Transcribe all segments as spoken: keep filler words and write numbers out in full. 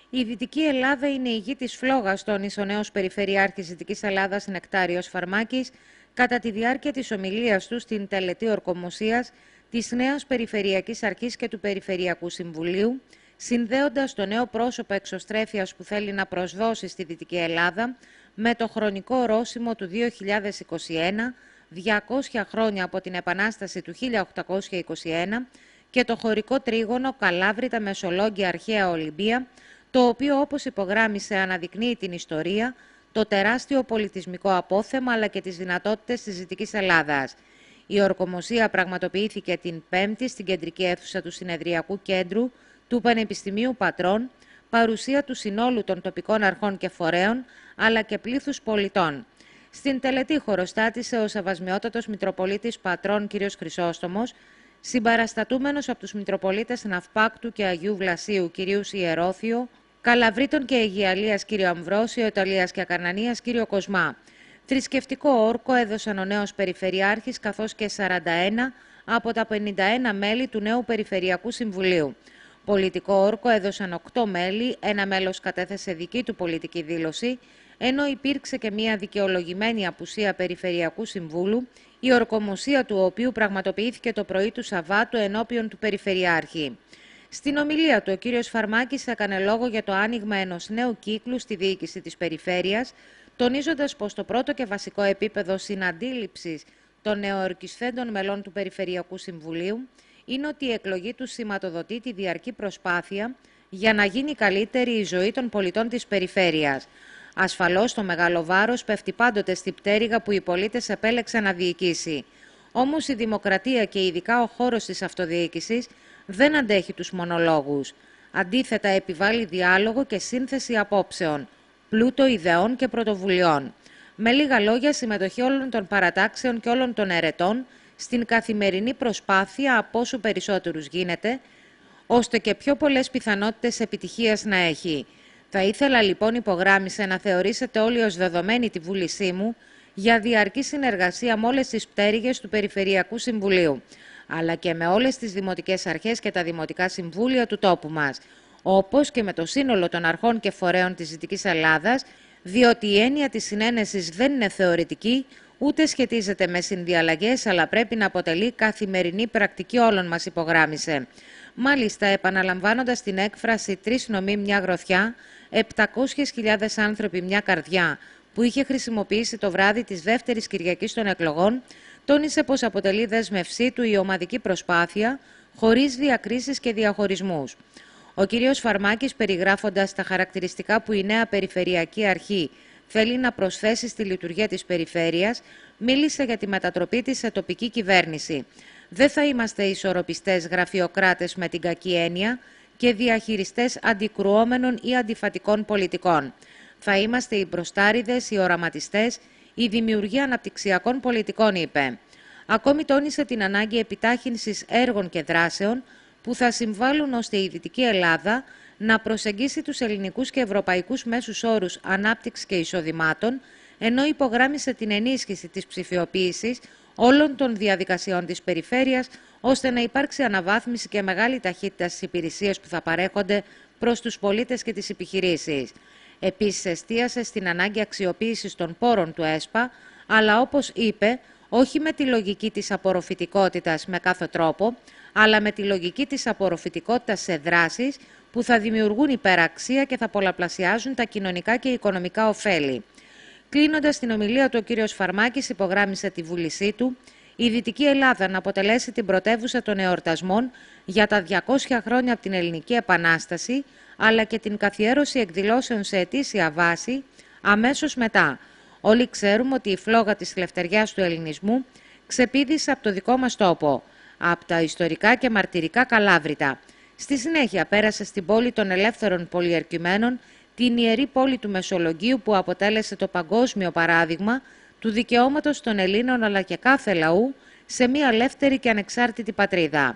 Η Δυτική Ελλάδα είναι η γη της φλόγας, τόνισε ο νέος Περιφερειάρχης Δυτικής Ελλάδας Νεκτάριος Φαρμάκης κατά τη διάρκεια της ομιλίας του στην τελετή ορκομοσίας της νέας Περιφερειακής Αρχής και του Περιφερειακού Συμβουλίου, συνδέοντας το νέο πρόσωπο εξωστρέφειας που θέλει να προσδώσει στη Δυτική Ελλάδα με το χρονικό ορόσημο του δύο χιλιάδες είκοσι ένα, διακόσια χρόνια από την Επανάσταση του χίλια οκτακόσια είκοσι ένα, και το χωρικό τρίγωνο Καλάβρητα Μεσολόγγια Αρχαία Ολυμπία, το οποίο, όπως υπογράμμισε, αναδεικνύει την ιστορία, το τεράστιο πολιτισμικό απόθεμα αλλά και τις δυνατότητες της Δυτικής Ελλάδας. Η ορκομοσία πραγματοποιήθηκε την Πέμπτη στην κεντρική αίθουσα του Συνεδριακού Κέντρου του Πανεπιστημίου Πατρών, παρουσία του συνόλου των τοπικών αρχών και φορέων, αλλά και πλήθους πολιτών. Στην τελετή χωροστάτησε ο Σεβασμιότατος Μητροπολίτης Πατρών κ. Χρυσόστομος, συμπαραστατούμενος από τους Μητροπολίτες Ναυπάκτου και Αγίου Βλασίου κ. Ιερόθιο, Καλαβρίτων και Αιγιαλίας κ. Αμβρόσιο, Ιταλίας και Ακαρνανίας κ. Κοσμά. Θρησκευτικό όρκο έδωσαν ο νέος Περιφερειάρχης καθώς και σαράντα ένα από τα πενήντα ένα μέλη του νέου Περιφερειακού Συμβουλίου. Πολιτικό όρκο έδωσαν οκτώ μέλη, ένα μέλος κατέθεσε δική του πολιτική δήλωση, ενώ υπήρξε και μια δικαιολογημένη απουσία Περιφερειακού Συμβούλου, η ορκομοσία του οποίου πραγματοποιήθηκε το πρωί του Σαββάτου ενώπιον του Περιφερειάρχη. Στην ομιλία του, ο κύριος Φαρμάκης έκανε λόγο για το άνοιγμα ενός νέου κύκλου στη διοίκηση της Περιφέρειας, τονίζοντας πως το πρώτο και βασικό επίπεδο συναντήληψης των νεοορκισθέντων μελών του Περιφερειακού Συμβουλίου είναι ότι η εκλογή του σηματοδοτεί τη διαρκή προσπάθεια για να γίνει καλύτερη η ζωή των πολιτών της Περιφέρειας. Ασφαλώς, το μεγάλο βάρος πέφτει πάντοτε στη πτέρυγα που οι πολίτες επέλεξαν να διοικήσει. Όμως η δημοκρατία και ειδικά ο χώρος της αυτοδιοίκησης δεν αντέχει τους μονολόγους. Αντίθετα, επιβάλλει διάλογο και σύνθεση απόψεων, πλούτο ιδεών και πρωτοβουλειών. Με λίγα λόγια, συμμετοχή όλων των παρατάξεων και όλων των ερετών στην καθημερινή προσπάθεια από όσο περισσότερους γίνεται, ώστε και πιο πολλές πιθανότητες επιτυχίας να έχει. Θα ήθελα λοιπόν, υπογράμμισε, να θεωρήσετε όλοι ως δεδομένη τη βούλησή μου για διαρκή συνεργασία με όλες τις πτέρυγες του Περιφερειακού Συμβουλίου, αλλά και με όλες τις δημοτικές αρχές και τα δημοτικά συμβούλια του τόπου μας, όπως και με το σύνολο των αρχών και φορέων της Δυτικής Ελλάδας, διότι η έννοια της συνένεσης δεν είναι θεωρητική, ούτε σχετίζεται με συνδιαλλαγές, αλλά πρέπει να αποτελεί καθημερινή πρακτική όλων μας, υπογράμμισε. Μάλιστα, επαναλαμβάνοντας την έκφραση «τρεις νομοί μια γροθιά, επτακόσιες χιλιάδες άνθρωποι μια καρδιά», που είχε χρησιμοποιήσει το βράδυ της δεύτερης Κυριακής των εκλογών, τόνισε πως αποτελεί δέσμευσή του η ομαδική προσπάθεια, χωρίς διακρίσεις και διαχωρισμούς. Ο κύριος Φαρμάκης, περιγράφοντας τα χαρακτηριστικά που η νέα Περιφερειακή Αρχή θέλει να προσθέσει στη λειτουργία της Περιφέρειας, μίλησε για τη μετατροπή της σε τοπική κυβέρνηση. Δεν θα είμαστε ισορροπιστές γραφειοκράτες με την κακή έννοια και διαχειριστές αντικρουόμενων ή αντιφατικών πολιτικών. Θα είμαστε οι μπροστάριδες, οι οραματιστές, η δημιουργία αναπτυξιακών πολιτικών, είπε. Ακόμη τόνισε την ανάγκη επιτάχυνσης έργων και δράσεων που θα συμβάλλουν ώστε η Δυτική Ελλάδα να προσεγγίσει τους ελληνικούς και ευρωπαϊκούς μέσους όρους ανάπτυξης και εισοδημάτων, ενώ υπογράμμισε την ενίσχυση της ψηφιοποίησης όλων των διαδικασιών της περιφέρειας, ώστε να υπάρξει αναβάθμιση και μεγάλη ταχύτητα στις υπηρεσίες που θα παρέχονται προς τους πολίτες και τις επιχειρήσεις. Επίσης, εστίασε στην ανάγκη αξιοποίησης των πόρων του ΕΣΠΑ, αλλά όπως είπε, όχι με τη λογική της απορροφητικότητας με κάθε τρόπο, αλλά με τη λογική της απορροφητικότητας σε δράσεις που θα δημιουργούν υπεραξία και θα πολλαπλασιάζουν τα κοινωνικά και οικονομικά ωφέλη. Κλείνοντας την ομιλία του, ο κύριος Φαρμάκης υπογράμμισε τη βούλησή του η Δυτική Ελλάδα να αποτελέσει την πρωτεύουσα των εορτασμών για τα διακόσια χρόνια από την Ελληνική Επανάσταση, αλλά και την καθιέρωση εκδηλώσεων σε ετήσια βάση αμέσως μετά. Όλοι ξέρουμε ότι η φλόγα της ελευθεριάς του ελληνισμού ξεπήδησε από το δικό μας τόπο, από τα ιστορικά και μαρτυρικά Καλάβρητα. Στη συνέχεια πέρασε στην πόλη των ελεύθερων πολιερκημένων, την ιερή πόλη του Μεσολογγίου, που αποτέλεσε το παγκόσμιο παράδειγμα του δικαιώματος των Ελλήνων αλλά και κάθε λαού σε μια ελεύθερη και ανεξάρτητη πατρίδα.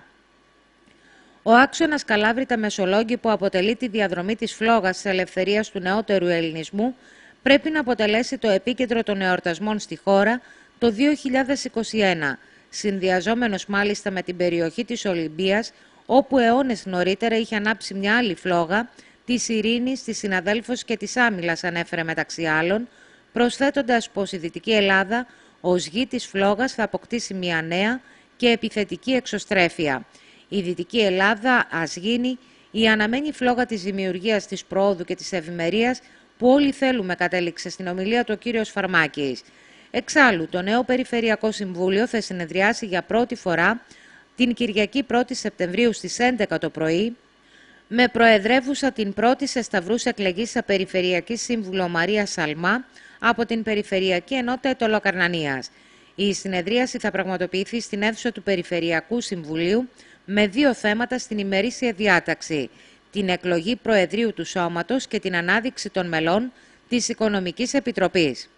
Ο άξονας Καλάβρητα Μεσολόγγι, που αποτελεί τη διαδρομή της φλόγας της ελευθερίας του νεότερου ελληνισμού, πρέπει να αποτελέσει το επίκεντρο των εορτασμών στη χώρα το δύο χιλιάδες είκοσι ένα, συνδυαζόμενος μάλιστα με την περιοχή της Ολυμπίας, όπου αιώνες νωρίτερα είχε ανάψει μια άλλη φλόγα, της ειρήνης, της συναδέλφωσης και της άμυλας, ανέφερε μεταξύ άλλων, προσθέτοντας πως η Δυτική Ελλάδα ως γη της φλόγας θα αποκτήσει μια νέα και επιθετική εξωστρέφεια. Η Δυτική Ελλάδα ας γίνει η αναμένη φλόγα της δημιουργίας, της προόδου και της ευημερίας που όλοι θέλουμε, κατέληξε στην ομιλία του ο κύριος Φαρμάκης. Εξάλλου, το νέο Περιφερειακό Συμβούλιο θα συνεδριάσει για πρώτη φορά την Κυριακή πρώτη Σεπτεμβρίου στις έντεκα το πρωί, με προεδρεύουσα την πρώτη σε σταυρούς εκλεγήσα Περιφερειακή Σύμβουλο Μαρία Σαλμά από την Περιφερειακή Ενότητα Αιτωλοκαρνανίας. Η συνεδρίαση θα πραγματοποιηθεί στην αίθουσα του Περιφερειακού Συμβουλίου με δύο θέματα στην ημερήσια διάταξη: την εκλογή Προεδρίου του Σώματος και την ανάδειξη των μελών της Οικονομικής Επιτροπής.